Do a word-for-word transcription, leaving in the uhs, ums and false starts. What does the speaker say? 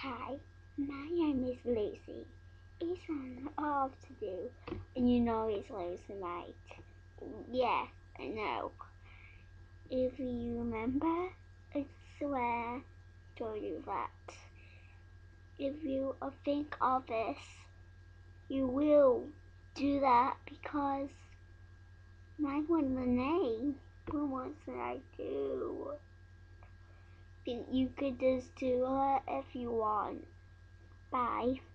Hi, my name is Lucy. It's an off to do, and you know it's Lucy, right? Yeah, I know. If you remember, I swear to you that if you think of this, you will do that because my one the name. What was that I do? You could just do it if you want. Bye.